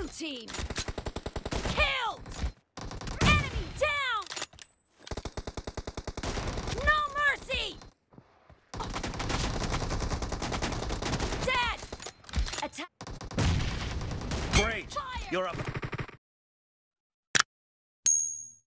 Blue team killed! Enemy down! No mercy! Dead! Attack! Great! Fire! You're up.